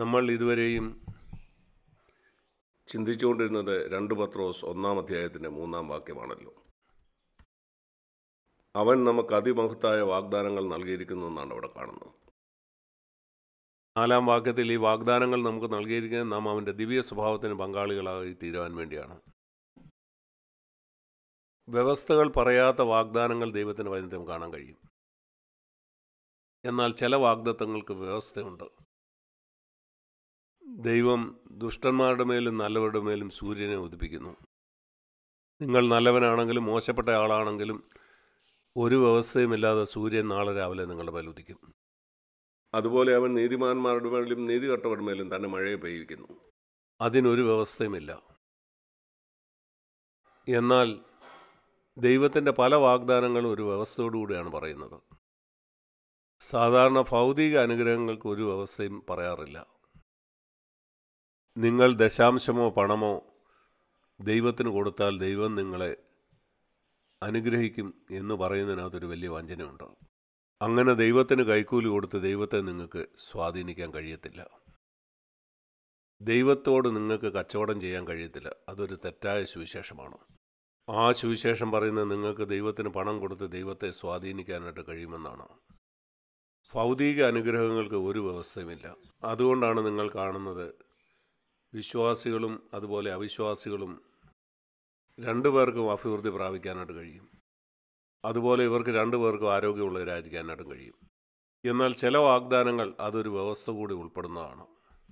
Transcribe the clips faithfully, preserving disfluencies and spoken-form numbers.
നമ്മൾ ഇതുവരെയും ചിന്തിച്ചുകൊണ്ടിരുന്നത് രണ്ട് പത്രോസ് ഒന്നാം അധ്യായത്തിൻ്റെ മൂന്നാം വാക്യമാണല്ലോ. അവൻ നമുക്ക് അതിമഹത്തായ വാഗ്ദാനങ്ങൾ നൽകിയിരിക്കുന്നു എന്നാണ് അവിടെ കാണുന്നത്. നാലാം വാക്യത്തിൽ ഈ വാഗ്ദാനങ്ങൾ നമുക്ക് നൽകിയിരിക്കുന്നത് നാം അവൻ്റെ ദിവ്യ സ്വഭാവത്തിന് പങ്കാളികളായി തീരുവാൻ വേണ്ടിയാണ്. വ്യവസ്ഥകൾ പറയാത്ത വാഗ്ദാനങ്ങൾ ദൈവത്തിന് വചനത്തിൽ കാണാൻ കഴിയും. എന്നാൽ ചില വാഗ്ദത്തങ്ങൾക്ക് വ്യവസ്ഥയുണ്ട്. ദൈവം ദുഷ്ടന്മാരുടെ മേലും നല്ലവരുടെ മേലും സൂര്യനെ ഉദിപ്പിക്കുന്നു. നിങ്ങൾ നല്ലവനാണെങ്കിലും മോശപ്പെട്ട ആളാണെങ്കിലും ഒരു വ്യവസ്ഥയുമില്ലാതെ സൂര്യൻ നാളെ രാവിലെ നിങ്ങളുടെ മേൽ ഉദിക്കും. അതുപോലെ അവൻ നീതിമാന്മാരുടെ മേലും നീതികെട്ടവരുടെ മേലും തന്നെ മഴയെ പെയ്യിക്കുന്നു. അതിനൊരു വ്യവസ്ഥയുമില്ല. എന്നാൽ ദൈവത്തിൻ്റെ പല വാഗ്ദാനങ്ങളും ഒരു വ്യവസ്ഥയോടുകൂടിയാണ് പറയുന്നത്. സാധാരണ ഭൗതിക അനുഗ്രഹങ്ങൾക്ക് ഒരു വ്യവസ്ഥയും പറയാറില്ല. നിങ്ങൾ ദശാംശമോ പണമോ ദൈവത്തിന് കൊടുത്താൽ ദൈവം നിങ്ങളെ അനുഗ്രഹിക്കും എന്ന് പറയുന്നതിനകത്തൊരു വലിയ വഞ്ചനയുണ്ട്. അങ്ങനെ ദൈവത്തിന് കൈക്കൂലി കൊടുത്ത് ദൈവത്തെ നിങ്ങൾക്ക് സ്വാധീനിക്കാൻ കഴിയത്തില്ല. ദൈവത്തോട് നിങ്ങൾക്ക് കച്ചവടം ചെയ്യാൻ കഴിയത്തില്ല. അതൊരു തെറ്റായ സുവിശേഷമാണ്. ആ സുവിശേഷം പറയുന്നത് നിങ്ങൾക്ക് ദൈവത്തിന് പണം കൊടുത്ത് ദൈവത്തെ സ്വാധീനിക്കാനായിട്ട് കഴിയുമെന്നാണ്. ഭൗതിക അനുഗ്രഹങ്ങൾക്ക് ഒരു വ്യവസ്ഥയുമില്ല. അതുകൊണ്ടാണ് നിങ്ങൾ കാണുന്നത് വിശ്വാസികളും അതുപോലെ അവിശ്വാസികളും രണ്ടു പേർക്കും അഭിവൃദ്ധി പ്രാപിക്കാനായിട്ട് കഴിയും. അതുപോലെ ഇവർക്ക് രണ്ടു പേർക്കും ആരോഗ്യമുള്ളവരായിരിക്കാനായിട്ടും കഴിയും. എന്നാൽ ചില വാഗ്ദാനങ്ങൾ അതൊരു വ്യവസ്ഥ കൂടി ഉൾപ്പെടുന്നതാണ്.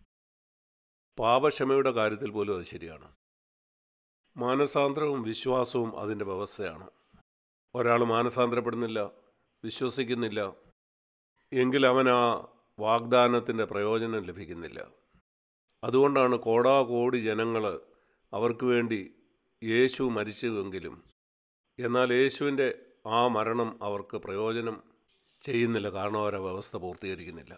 പാപക്ഷമയുടെ കാര്യത്തിൽ പോലും അത് ശരിയാണ്. മാനസാന്തരവും വിശ്വാസവും അതിൻ്റെ വ്യവസ്ഥയാണ്. ഒരാൾ മാനസാന്തരപ്പെടുന്നില്ല, വിശ്വസിക്കുന്നില്ല എങ്കിൽ അവൻ ആ വാഗ്ദാനത്തിൻ്റെ പ്രയോജനം ലഭിക്കുന്നില്ല. അതുകൊണ്ടാണ് കോടാകോടി ജനങ്ങൾ അവർക്ക് വേണ്ടി യേശു മരിച്ചുവെങ്കിലും എന്നാൽ യേശുവിൻ്റെ ആ മരണം അവർക്ക് പ്രയോജനം ചെയ്യുന്നില്ല. കാരണം അവരെ വ്യവസ്ഥ പൂർത്തീകരിക്കുന്നില്ല.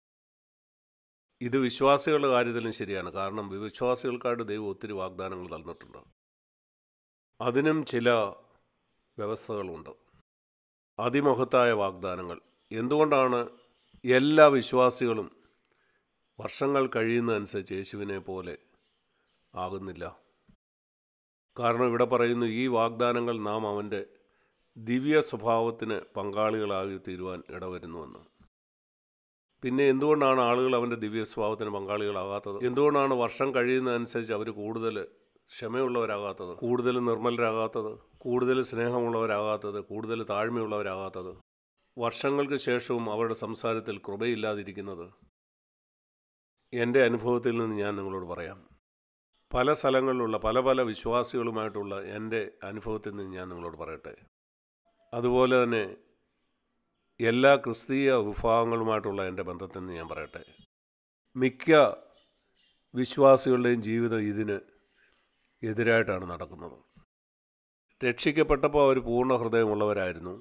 ഇത് വിശ്വാസികളുടെ കാര്യത്തിലും ശരിയാണ്. കാരണം വിശ്വാസികൾക്കായിട്ട് ദൈവം ഒത്തിരി വാഗ്ദാനങ്ങൾ തന്നിട്ടുണ്ട്. അതിനും ചില വ്യവസ്ഥകളുണ്ട്. അതിമഹത്തായ വാഗ്ദാനങ്ങൾ. എന്തുകൊണ്ടാണ് എല്ലാ വിശ്വാസികളും വർഷങ്ങൾ കഴിയുന്നതനുസരിച്ച് യേശുവിനെ പോലെ ആകുന്നില്ല? കാരണം ഇവിടെ പറയുന്നു ഈ വാഗ്ദാനങ്ങൾ നാം അവൻ്റെ ദിവ്യ സ്വഭാവത്തിന് പങ്കാളികളായി തീരുവാൻ ഇടവരുന്നുവെന്ന്. പിന്നെ എന്തുകൊണ്ടാണ് ആളുകൾ അവൻ്റെ ദിവ്യ സ്വഭാവത്തിന് പങ്കാളികളാകാത്തത്? എന്തുകൊണ്ടാണ് വർഷം കഴിയുന്നതനുസരിച്ച് അവർ കൂടുതൽ ക്ഷമയുള്ളവരാകാത്തത്, കൂടുതൽ നിർമ്മലരാകാത്തത്, കൂടുതൽ സ്നേഹമുള്ളവരാകാത്തത്, കൂടുതൽ താഴ്മയുള്ളവരാകാത്തത്, വർഷങ്ങൾക്ക് ശേഷവും അവരുടെ സംസാരത്തിൽ കൃപയില്ലാതിരിക്കുന്നത്? എൻ്റെ അനുഭവത്തിൽ നിന്ന് ഞാൻ നിങ്ങളോട് പറയാം. പല സ്ഥലങ്ങളിലുള്ള പല പല വിശ്വാസികളുമായിട്ടുള്ള എൻ്റെ അനുഭവത്തിൽ നിന്ന് ഞാൻ നിങ്ങളോട് പറയട്ടെ. അതുപോലെ തന്നെ എല്ലാ ക്രിസ്തീയ വിഭാഗങ്ങളുമായിട്ടുള്ള എൻ്റെ ബന്ധത്തിൽ നിന്ന് ഞാൻ പറയട്ടെ. മിക്ക വിശ്വാസികളുടെയും ജീവിതം ഇതിന് എതിരായിട്ടാണ് നടക്കുന്നത്. രക്ഷിക്കപ്പെട്ടപ്പോൾ അവർ പൂർണ്ണ ഹൃദയമുള്ളവരായിരുന്നു.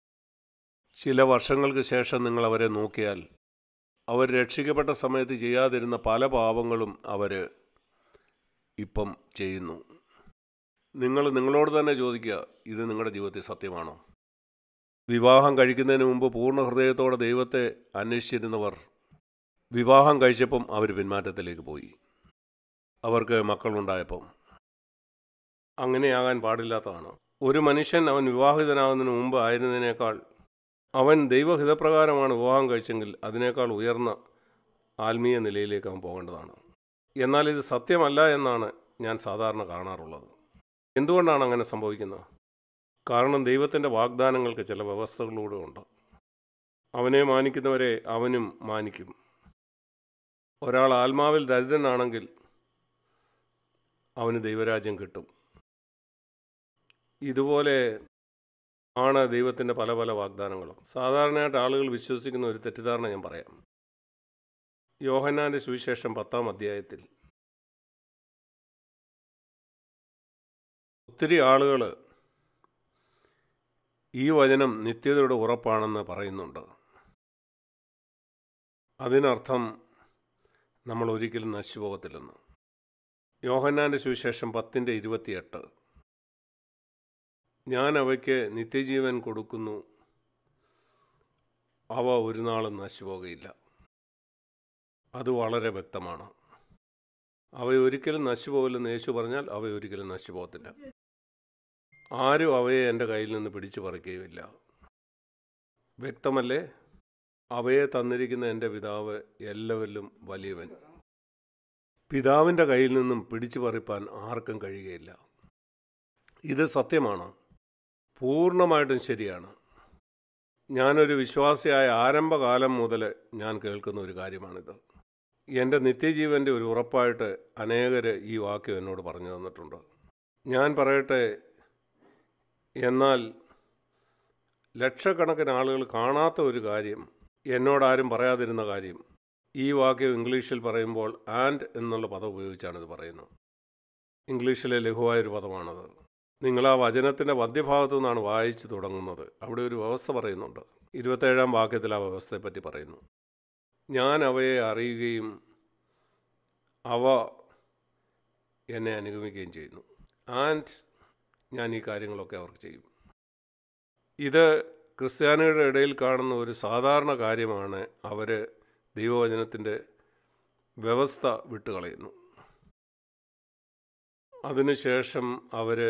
ചില വർഷങ്ങൾക്ക് ശേഷം നിങ്ങൾ അവരെ നോക്കിയാൽ അവർ രക്ഷിക്കപ്പെട്ട സമയത്ത് ചെയ്യാതിരുന്ന പല പാപങ്ങളും അവർ ഇപ്പം ചെയ്യുന്നു. നിങ്ങൾ നിങ്ങളോട് തന്നെ ചോദിക്കുക, ഇത് നിങ്ങളുടെ ജീവിതത്തിൽ സത്യമാണോ? വിവാഹം കഴിക്കുന്നതിന് മുമ്പ് പൂർണ്ണ ഹൃദയത്തോടെ ദൈവത്തെ അന്വേഷിച്ചിരുന്നവർ വിവാഹം കഴിച്ചപ്പം അവർ പിന്മാറ്റത്തിലേക്ക് പോയി. അവർക്ക് മക്കളുണ്ടായപ്പം. അങ്ങനെയാകാൻ പാടില്ലാത്തതാണ്. ഒരു മനുഷ്യൻ അവൻ വിവാഹിതനാകുന്നതിന് മുമ്പ് ആയിരുന്നതിനേക്കാൾ അവൻ ദൈവഹിതപ്രകാരമാണ് വിവാഹം കഴിച്ചെങ്കിൽ അതിനേക്കാൾ ഉയർന്ന ആത്മീയ നിലയിലേക്ക് അവൻ പോകേണ്ടതാണ്. എന്നാൽ ഇത് സത്യമല്ല എന്നാണ് ഞാൻ സാധാരണ കാണാറുള്ളത്. എന്തുകൊണ്ടാണ് അങ്ങനെ സംഭവിക്കുന്നത്? കാരണം ദൈവത്തിൻ്റെ വാഗ്ദാനങ്ങൾക്ക് ചില വ്യവസ്ഥകളിലൂടെ ഉണ്ട്. അവനെ മാനിക്കുന്നവരെ അവനും മാനിക്കും. ഒരാൾ ആത്മാവിൽ ദരിദ്രനാണെങ്കിൽ അവന് ദൈവരാജ്യം കിട്ടും. ഇതുപോലെ ആണ് ദൈവത്തിൻ്റെ പല പല വാഗ്ദാനങ്ങളും. സാധാരണയായിട്ട് ആളുകൾ വിശ്വസിക്കുന്ന ഒരു തെറ്റിദ്ധാരണ ഞാൻ പറയാം. യോഹന്നാൻ്റെ സുവിശേഷം പത്താം അധ്യായത്തിൽ ഒത്തിരി ആളുകൾ ഈ വചനം നിത്യതയുടെ ഉറപ്പാണെന്ന് പറയുന്നുണ്ട്. അതിനർത്ഥം നമ്മൾ ഒരിക്കലും നശിച്ചുപോകത്തില്ലെന്ന്. യോഹന്നാൻ്റെ സുവിശേഷം പത്തിൻ്റെ ഇരുപത്തിയെട്ട്, ഞാൻ അവയ്ക്ക് നിത്യജീവൻ കൊടുക്കുന്നു, അവ ഒരു നാളും നശിച്ചുപോകുകയില്ല. അത് വളരെ വ്യക്തമാണ്. അവയൊരിക്കലും നശിച്ചുപോകില്ലെന്ന് യേശു പറഞ്ഞാൽ അവയൊരിക്കലും നശിച്ചു പോകത്തില്ല. ആരും അവയെ എൻ്റെ കയ്യിൽ നിന്ന് പിടിച്ചു പറിക്കുകയുമില്ല. വ്യക്തമല്ലേ? അവയെ തന്നിരിക്കുന്ന എൻ്റെ പിതാവ് എല്ലാവരിലും വലിയവൻ. പിതാവിൻ്റെ കയ്യിൽ നിന്നും പിടിച്ചു പറിപ്പാൻ ആർക്കും കഴിയുകയില്ല. ഇത് സത്യമാണ്, പൂർണ്ണമായിട്ടും ശരിയാണ്. ഞാനൊരു വിശ്വാസിയായ ആരംഭകാലം മുതൽ ഞാൻ കേൾക്കുന്ന ഒരു കാര്യമാണിത്. എൻ്റെ നിത്യജീവൻ്റെ ഒരു ഉറപ്പായിട്ട് അനേകർ ഈ വാക്യം എന്നോട് പറഞ്ഞു തന്നിട്ടുണ്ട്. ഞാൻ പറയട്ടെ, എന്നാൽ ലക്ഷക്കണക്കിന് ആളുകൾ കാണാത്ത ഒരു കാര്യം, എന്നോടാരും പറയാതിരുന്ന കാര്യം, ഈ വാക്യം ഇംഗ്ലീഷിൽ പറയുമ്പോൾ ആൻഡ് എന്നുള്ള പദം ഉപയോഗിച്ചാണിത് പറയുന്നത്. ഇംഗ്ലീഷിലെ ലഘുവായൊരു പദമാണത്. നിങ്ങൾ ആ വചനത്തിൻ്റെ മധ്യഭാഗത്തു നിന്നാണ് വായിച്ചു തുടങ്ങുന്നത്. അവിടെ ഒരു വ്യവസ്ഥ പറയുന്നുണ്ട്. ഇരുപത്തേഴാം വാക്യത്തിൽ ആ വ്യവസ്ഥയെപ്പറ്റി പറയുന്നു. ഞാൻ അവയെ അറിയുകയും അവ എന്നെ അനുഗമിക്കുകയും ചെയ്യുന്നു. ആൻഡ് ഞാൻ ഈ കാര്യങ്ങളൊക്കെ അവർക്ക് ചെയ്യും. ഇത് ക്രിസ്ത്യാനികളുടെ ഇടയിൽ കാണുന്ന ഒരു സാധാരണ കാര്യമാണ്. അവർ ദൈവവചനത്തിൻ്റെ വ്യവസ്ഥ വിട്ടുകളയുന്നു. അതിനുശേഷം അവർ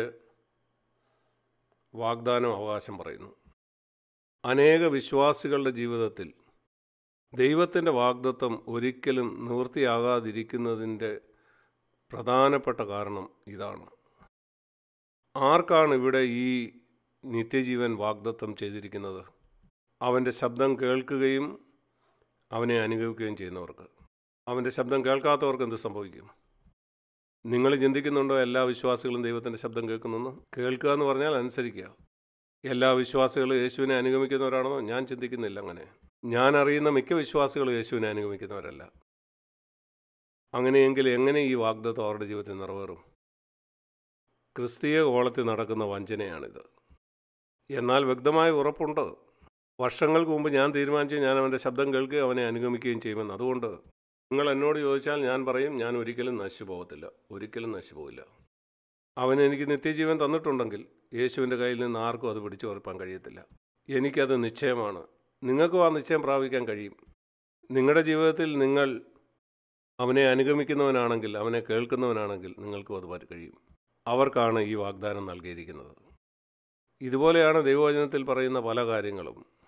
വാഗ്ദാനം അവകാശം പറയുന്നു. അനേക വിശ്വാസികളുടെ ജീവിതത്തിൽ ദൈവത്തിൻ്റെ വാഗ്ദത്തം ഒരിക്കലും നിവൃത്തിയാകാതിരിക്കുന്നതിൻ്റെ പ്രധാനപ്പെട്ട കാരണം ഇതാണ്. ആർക്കാണ് ഇവിടെ ഈ നിത്യജീവൻ വാഗ്ദത്തം ചെയ്തിരിക്കുന്നത്? അവൻ്റെ ശബ്ദം കേൾക്കുകയും അവനെ അനുഗമിക്കുകയും ചെയ്യുന്നവർക്ക്. അവൻ്റെ ശബ്ദം കേൾക്കാത്തവർക്ക് എന്ത് സംഭവിക്കും? നിങ്ങൾ ചിന്തിക്കുന്നുണ്ടോ എല്ലാ വിശ്വാസികളും ദൈവത്തിൻ്റെ ശബ്ദം കേൾക്കുന്നെന്ന്? കേൾക്കുക എന്ന് പറഞ്ഞാൽ അനുസരിക്കുക. എല്ലാ വിശ്വാസികളും യേശുവിനെ അനുഗമിക്കുന്നവരാണെന്നോ? ഞാൻ ചിന്തിക്കുന്നില്ല അങ്ങനെ. ഞാൻ അറിയുന്ന മിക്ക വിശ്വാസികളും യേശുവിനെ അനുഗമിക്കുന്നവരല്ല. അങ്ങനെയെങ്കിൽ എങ്ങനെ ഈ വാഗ്ദത്തം അവരുടെ ജീവിതത്തിൽ നിറവേറും? ക്രിസ്തീയ കോളത്തിൽ നടക്കുന്ന വഞ്ചനയാണിത്. എന്നാൽ വ്യക്തമായ ഉറപ്പുണ്ട്. വർഷങ്ങൾക്ക് മുമ്പ് ഞാൻ തീരുമാനിച്ചു ഞാൻ അവൻ്റെ ശബ്ദം കേൾക്കുകയും അവനെ അനുഗമിക്കുകയും ചെയ്യുമെന്ന്. അതുകൊണ്ട് നിങ്ങൾ എന്നോട് ചോദിച്ചാൽ ഞാൻ പറയും, ഞാൻ ഒരിക്കലും നശിച്ചു പോകത്തില്ല, ഒരിക്കലും നശിച്ചു പോകില്ല. അവൻ എനിക്ക് നിത്യജീവൻ തന്നിട്ടുണ്ടെങ്കിൽ യേശുവിൻ്റെ കയ്യിൽ നിന്ന് ആർക്കും അത് പിടിച്ചു പറിപ്പാൻ കഴിയത്തില്ല. എനിക്കത് നിശ്ചയമാണ്. നിങ്ങൾക്കും ആ നിശ്ചയം പ്രാപിക്കാൻ കഴിയും. നിങ്ങളുടെ ജീവിതത്തിൽ നിങ്ങൾ അവനെ അനുഗമിക്കുന്നവനാണെങ്കിൽ, അവനെ കേൾക്കുന്നവനാണെങ്കിൽ നിങ്ങൾക്കും അത് കഴിയും. അവർക്കാണ് ഈ വാഗ്ദാനം നൽകിയിരിക്കുന്നത്. ഇതുപോലെയാണ് ദൈവവചനത്തിൽ പറയുന്ന പല കാര്യങ്ങളും.